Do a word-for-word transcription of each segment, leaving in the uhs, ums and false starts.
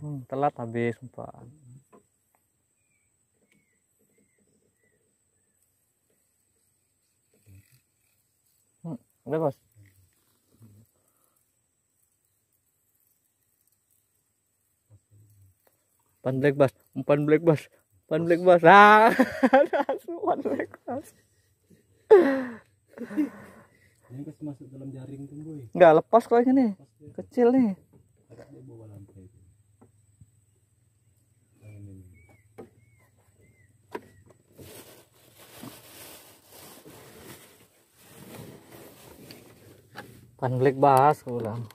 Hmm, telat habis umpan. Hmm, udah bos. Umpan black bass, umpan black bass, umpan black bass. Ah, umpan black bass. Ini kasih masuk dalam jaring tuh boy. Nggak lepas kok ini, kecil nih. Agak dia bawa lantai. Umpan black bass, aku bilang.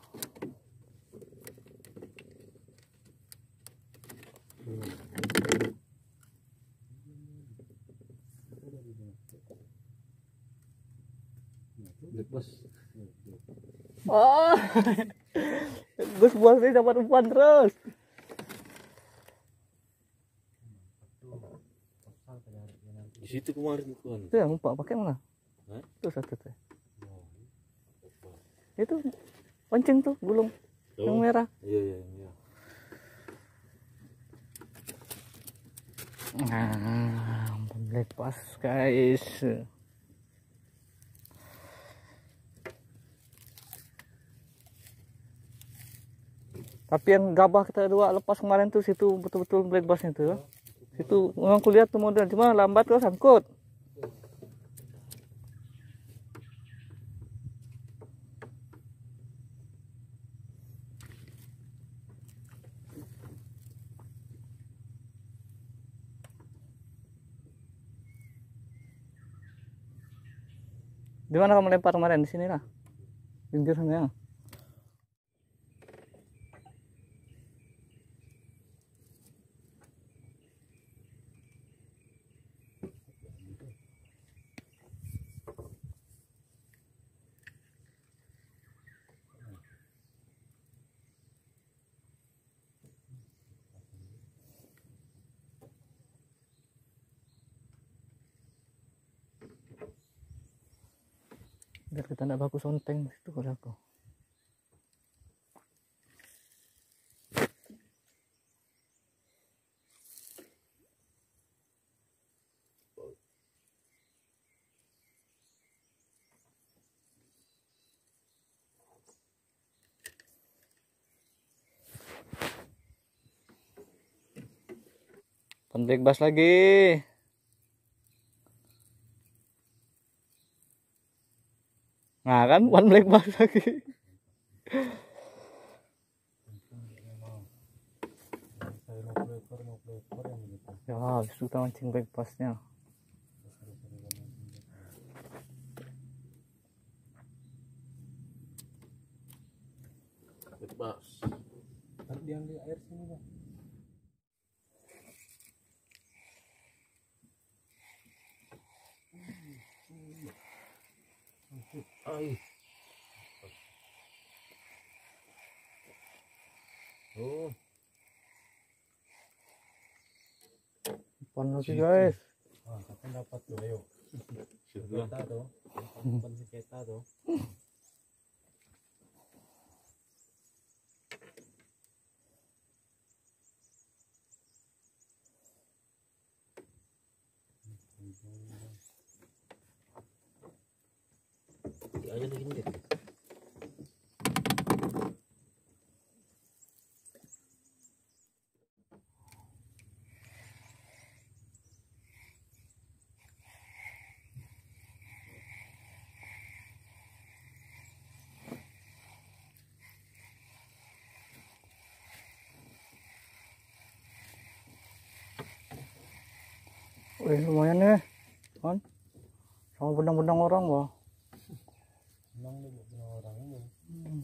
Black bass. Oh, Gus Bos ini dapat umpan terus. Di situ kemarin kan. Itu yang umpan pakai mana? Hah? Itu satu tuh. Itu pancing tuh gulung Oh. yang merah. Iya iya iya. Nah, umpan black bass guys. Tapi yang gabah kita dua lepas kemarin tuh situ betul-betul black bass itu. Situ memang kulihat tuh model, cuma lambat kok sangkut. Di mana kamu lempar kemarin? Di sini lah. Pinggir sana ya. Biar kita tidak baku sonteng itu kalau aku. Pendek bass lagi. Nah kan one black bass lagi. Ya habis itu kita mancing black bassnya. Black bass. Taruh di ambil air sini bang. Ay. Oh. Umpan lagi guys. Ah, kapan dapat tuh, ayo. Kita tuh, umpan si kita tuh. Dia aja lagi nih. Wih lumayan nih kan sama benang-benang orang wah. Emang dia bukan orang ini. Hmm.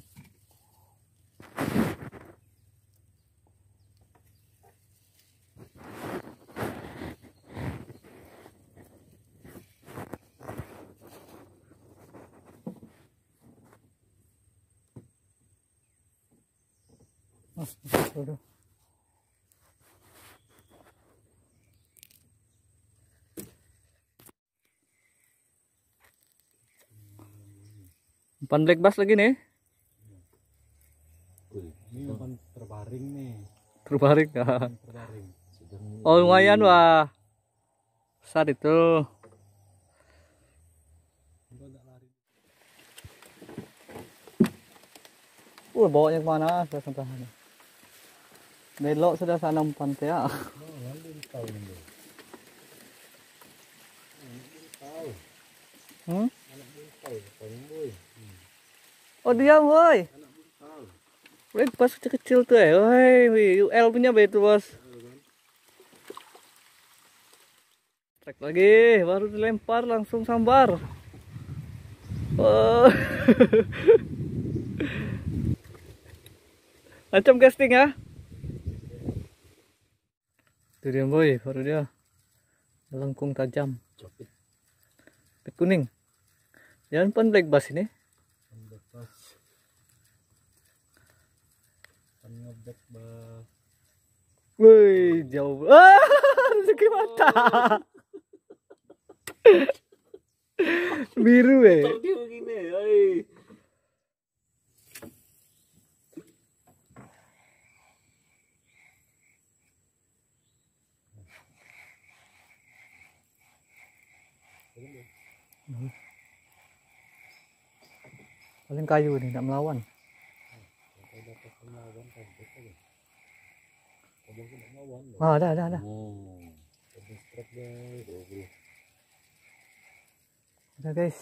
Ah, udah. Umpan black bass lagi nih. Ini umpan terbaring nih. berbaring ya. Berbaring. Oh lumayan wah. Besar itu. Uh, bawanya kemana? Sudah sampai. Belok sudah sana umpan teh ya. Hmm? Oh diam woi. Woi pas kecil-kecil tuh ya. Woi, U L punya betul bos. Trek lagi, baru dilempar langsung sambar. Oh. Macam casting ya. Itu dia boy, baru dia melengkung tajam. Pit kuning. Jangan pan black bass ini. Woi, jauh. Ah, rezeki mata. Biru eh. Paling kayu nih, tidak melawan. Ah, ada, ada, ada. Ada guys.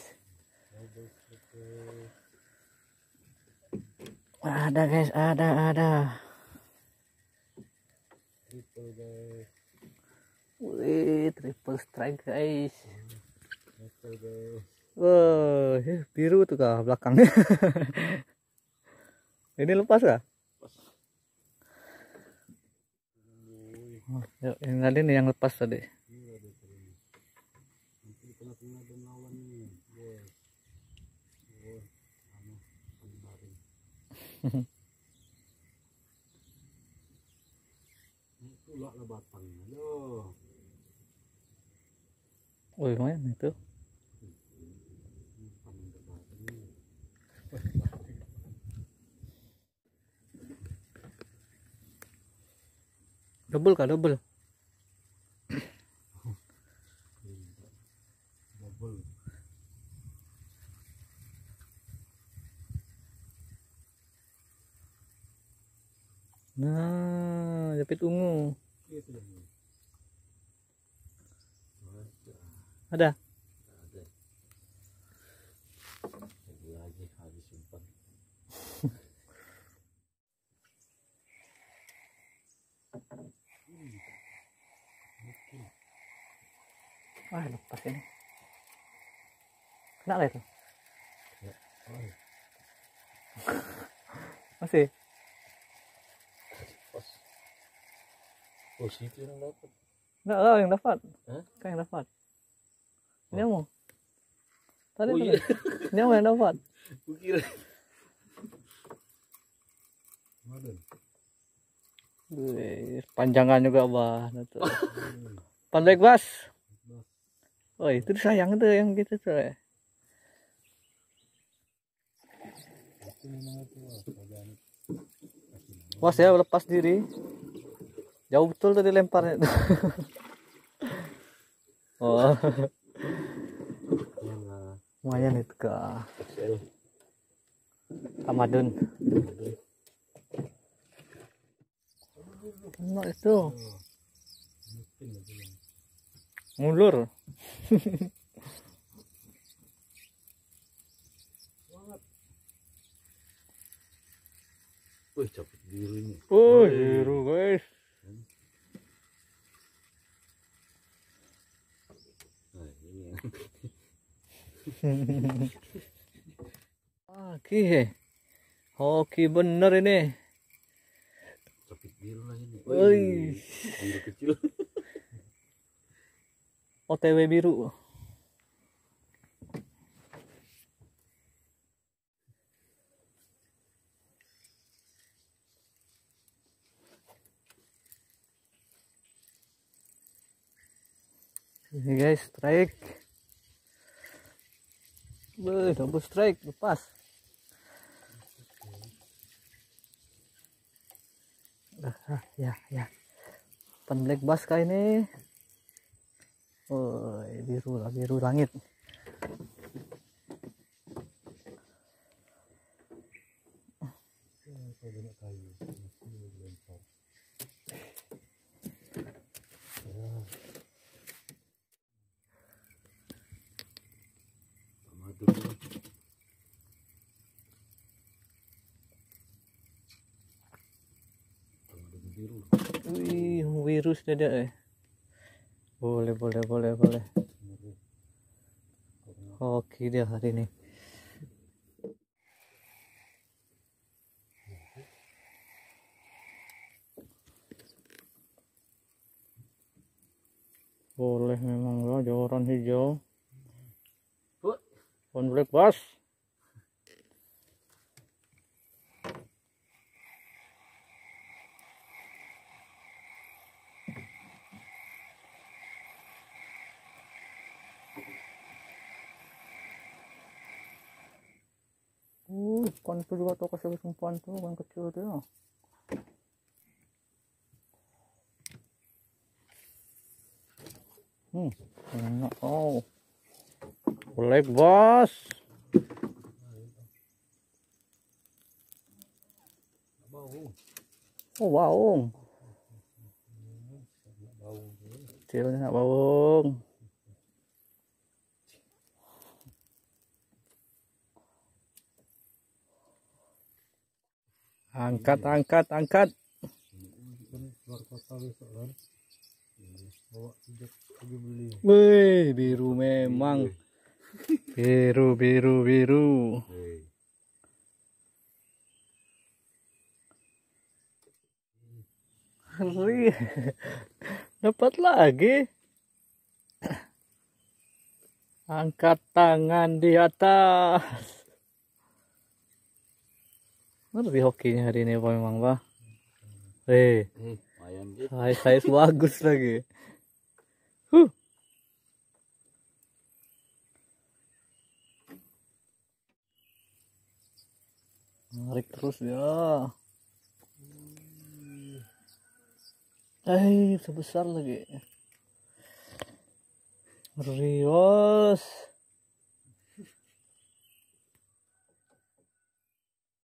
Ada guys, ada, ada. Wih, triple strike guys. Wah, biru tuh kah belakangnya. Ini lepas kah? Oh, yuk, yang tadi nih yang lepas tadi. Oh, lumayan itu. Double kah double? Double. Nah, japit ungu. Ada. Lagi habis umpan. Wah, lepas ini. Kena lah itu. Ya. Oh. Masih. Pas. Posisi yang dapat. Enggak lah yang dapat. Hah? Kan yang dapat. Ini mau. Tadi Oh, tadi. iya. Ini mau yang dapat. Kukira. Maden. Wih, panjangan juga bah. Pandai bas. Oh itu sayang tuh yang gitu tuh. Was ya lepas diri. Jauh betul tadi lemparnya. Oh. Lumayan itu kak. Ramadan. Enak itu. Ngulur. Wih, capit biru ini. Oh, biru guys. Nah, ini. Oke. Hoki bener ini. Capit biru lah ini. Wih. Biru kecil. O T W biru. Ini guys, strike. Wih, double strike, lepas. Ah, ya, ya. Pan black bass kah ini? Oh, biru lah, biru langit. Wih, virus dada eh. Boleh, boleh, boleh, boleh. Oke dia hari ini. Boleh memang ya, joran hijau. Pan black bass. Uh, kan itu juga tuh kasih umpan tuh, kan kecil tuh ya. Hmm, enak. Oh, black bass. Oh, baung. Kecilnya nak baung. Angkat, angkat, angkat. Wih, biru memang. Biru, biru, biru. Ngeri. Dapat lagi. Angkat tangan di atas. Ngeri hokinya hari ini Pak memang Pak. Eh, saya saya bagus lagi. Huh. Narik terus ya. Eh, sebesar lagi. Ngeri bos.